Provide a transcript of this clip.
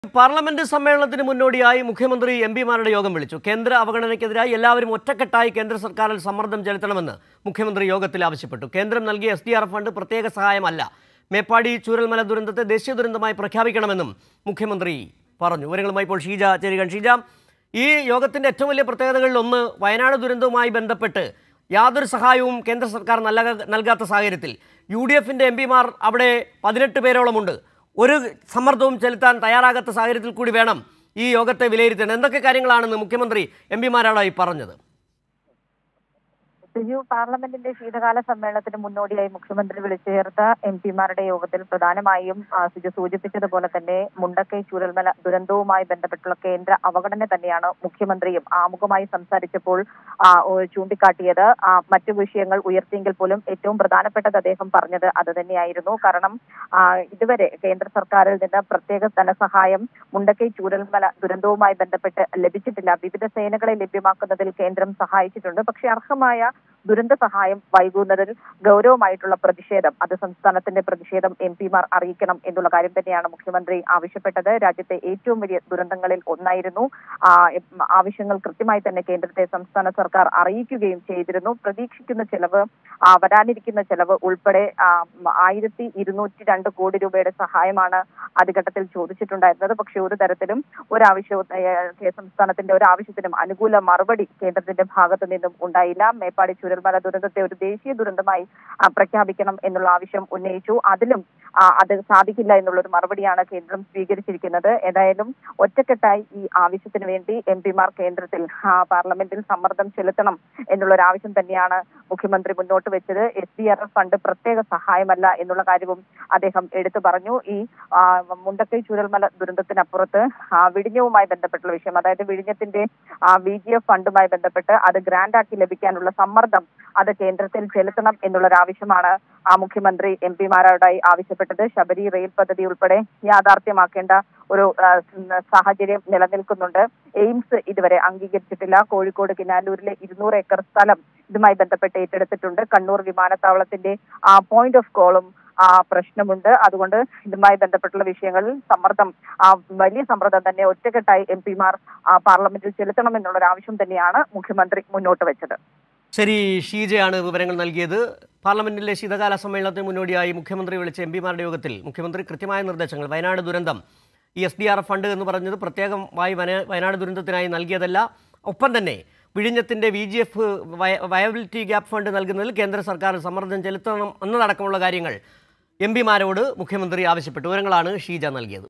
Parliament സമ്മേളനത്തിന് മുന്നോടിയായി മുഖ്യമന്ത്രി എംപിമാരുടെ യോഗം വിളിച്ചു. കേന്ദ്ര അവഗണനയ്ക്കെതിരായി എല്ലാവരും ഒറ്റക്കെട്ടായി കേന്ദ്ര സർക്കാരിൽ സമ്മർദ്ദം ചെലുത്തണമെന്ന് മുഖ്യമന്ത്രി യോഗത്തിൽ ആവശ്യപ്പെട്ടു. കേന്ദ്രം നൽകിയ SDRF ഫണ്ട് പ്രത്യേക സഹായമല്ല, മേപ്പാടി ചൂരൽമല ദുരന്തത്തെ ദേശീയ ദുരന്തമായി പ്രഖ്യാപിക്കണമെന്നും മുഖ്യമന്ത്രി പറഞ്ഞു. വിവരങ്ങളുമായി ഇപ്പോൾ ഷീജ ചേരുകയാണ്. ഷീജ, ഈ യോഗത്തിന്റെ ഏറ്റവും വലിയ പ്രത്യേകതകളിൽ ഒന്ന് വയനാട് ദുരന്തവുമായി ബന്ധപ്പെട്ട് യാതൊരു സഹായവും കേന്ദ്ര സർക്കാർ നൽകാത്ത സാഹചര്യത്തിൽ UDFന്റെ എംപിമാർ അവിടെ 18 പേരോളമുണ്ട്. ഒരു സമ്മർദ്ദവും ചെലുത്താൻ തയ്യാറാകാത്ത സാഹചര്യത്തിൽ കൂടി വേണം ഈ യോഗത്തെ വിലയിരുത്താൻ. എന്തൊക്കെ കാര്യങ്ങളാണെന്ന് മുഖ്യമന്ത്രി എംപിമാരോടായി പറഞ്ഞത്? പാർലമെന്റിന്റെ ശീതകാല സമ്മേളനത്തിന് മുന്നോടിയായി മുഖ്യമന്ത്രി വിളിച്ചു ചേർത്ത MPമാരുടെ യോഗത്തിൽ പ്രധാനമായും സൂചിപ്പിച്ചതുപോലെ തന്നെ മുണ്ടക്കൈ ചൂരൽമല ദുരന്തവുമായി ബന്ധപ്പെട്ടുള്ള കേന്ദ്ര അവഗണന തന്നെയാണ് മുഖ്യമന്ത്രിയും ആമുഖമായി സംസാരിച്ചപ്പോൾ ചൂണ്ടിക്കാട്ടിയത്. മറ്റു വിഷയങ്ങൾ ഉയർത്തിയെങ്കിൽ പോലും ഏറ്റവും പ്രധാനപ്പെട്ടത് അദ്ദേഹം പറഞ്ഞത് അത് തന്നെയായിരുന്നു. കാരണം ഇതുവരെ കേന്ദ്ര സർക്കാരിൽ നിന്ന് പ്രത്യേക ധനസഹായം മുണ്ടക്കൈ ചൂരൽമല ദുരന്തവുമായി ബന്ധപ്പെട്ട് ലഭിച്ചിട്ടില്ല. വിവിധ സേനകളെ ലഭ്യമാക്കുന്നതിൽ കേന്ദ്രം സഹായിച്ചിട്ടുണ്ട്. പക്ഷേ അർഹമായ ദുരന്ത സഹായം വൈകുന്നതിൽ ഗൗരവമായിട്ടുള്ള പ്രതിഷേധം, അത് സംസ്ഥാനത്തിന്റെ പ്രതിഷേധം MPമാർ അറിയിക്കണം എന്നുള്ള കാര്യം തന്നെയാണ് മുഖ്യമന്ത്രി ആവശ്യപ്പെട്ടത്. രാജ്യത്തെ ഏറ്റവും വലിയ ദുരന്തങ്ങളിൽ ഒന്നായിരുന്നു. ആവശ്യങ്ങൾ കൃത്യമായി തന്നെ കേന്ദ്രത്തെ സംസ്ഥാന സർക്കാർ അറിയിക്കുകയും ചെയ്തിരുന്നു. പ്രതീക്ഷിക്കുന്ന ചെലവ്, വരാനിരിക്കുന്ന ചെലവ് ഉൾപ്പെടെ 1202 കോടി രൂപയുടെ സഹായമാണ് ആദ്യഘട്ടത്തിൽ ചോദിച്ചിട്ടുണ്ടായിരുന്നത്. പക്ഷേ ഒരു തരത്തിലും സംസ്ഥാനത്തിന്റെ ഒരാവശ്യത്തിനും അനുകൂല മറുപടി കേന്ദ്രത്തിന്റെ ഭാഗത്തു നിന്നും ഉണ്ടായില്ല. മേപ്പാടി ചുരൽമല ദുരന്തത്തെ ഒരു ദേശീയ ദുരന്തമായി പ്രഖ്യാപിക്കണം എന്നുള്ള ആവശ്യം ഉന്നയിച്ചു. അതിലും അത് സാധിക്കില്ല എന്നുള്ളൊരു മറുപടിയാണ് കേന്ദ്രം സ്വീകരിച്ചിരിക്കുന്നത്. ഏതായാലും ഒറ്റക്കെട്ടായി ഈ ആവശ്യത്തിന് വേണ്ടി MPമാർ കേന്ദ്രത്തിൽ പാർലമെന്റിൽ സമ്മർദ്ദം ചെലുത്തണം എന്നുള്ളൊരു ആവശ്യം തന്നെയാണ് മുഖ്യമന്ത്രി മുന്നോട്ട് വെച്ചത്. SDRF ഫണ്ട് പ്രത്യേക സഹായമല്ല എന്നുള്ള കാര്യവും അദ്ദേഹം എടുത്തു പറഞ്ഞു. ഈ മുണ്ടക്കൈ ചൂരൽമല ദുരന്തത്തിനപ്പുറത്ത് വിഴിഞ്ഞവുമായി ബന്ധപ്പെട്ടുള്ള വിഷയം, അതായത് വിഴിഞ്ഞത്തിന്റെ VGF ഫണ്ടുമായി ബന്ധപ്പെട്ട് അത് ഗ്രാൻഡാക്കി ലഭിക്കാനുള്ള സമ്മർദ്ദം അത് കേന്ദ്രത്തിൽ ചെലുത്തണം എന്നുള്ളൊരാവശ്യമാണ് മുഖ്യമന്ത്രി MPമാരോടായി ആവശ്യപ്പെട്ടത്. ശബരി റെയിൽ പദ്ധതി ഉൾപ്പെടെ യാഥാർത്ഥ്യമാക്കേണ്ട ഒരു സാഹചര്യം നിലനിൽക്കുന്നുണ്ട്. എയിംസ് ഇതുവരെ അംഗീകരിച്ചിട്ടില്ല. കോഴിക്കോട് കിനാലൂരിലെ 200 ഏക്കർ സ്ഥലം ഇതുമായി ബന്ധപ്പെട്ട് ഏറ്റെടുത്തിട്ടുണ്ട്. കണ്ണൂർ വിമാനത്താവളത്തിന്റെ പോയിന്റ് ഓഫ് കോളും പ്രശ്നമുണ്ട്. അതുകൊണ്ട് ഇതുമായി ബന്ധപ്പെട്ടുള്ള വിഷയങ്ങളിൽ വലിയ സമ്മർദ്ദം തന്നെ ഒറ്റക്കെട്ടായി MPമാർ പാർലമെന്റിൽ ചെലുത്തണം എന്നുള്ളൊരു ആവശ്യം തന്നെയാണ് മുഖ്യമന്ത്രി മുന്നോട്ട് വെച്ചത്. ശരി, ഷീജയാണ് വിവരങ്ങൾ നൽകിയത്. പാർലമെന്റിലെ ശീതകാല സമ്മേളനത്തിന് മുന്നോടിയായി മുഖ്യമന്ത്രി വിളിച്ച MPമാരുടെ യോഗത്തിൽ മുഖ്യമന്ത്രി കൃത്യമായ നിർദ്ദേശങ്ങൾ, വയനാട് ദുരന്തം ഈ SDRF ഫണ്ട് എന്ന് പറഞ്ഞത് പ്രത്യേകമായി വയനാട് ദുരന്തത്തിനായി നൽകിയതല്ല, ഒപ്പം തന്നെ വിഴിഞ്ഞത്തിന്റെ VGF വയബിലിറ്റി ഗ്യാപ്പ് ഫണ്ട് നൽകുന്നതിൽ കേന്ദ്ര സർക്കാർ സമ്മർദ്ദം ചെലുത്തണം എന്നതടക്കമുള്ള കാര്യങ്ങൾ MPമാരോട് മുഖ്യമന്ത്രി ആവശ്യപ്പെട്ടു. വിവരങ്ങളാണ് ഷീജ നൽകിയത്.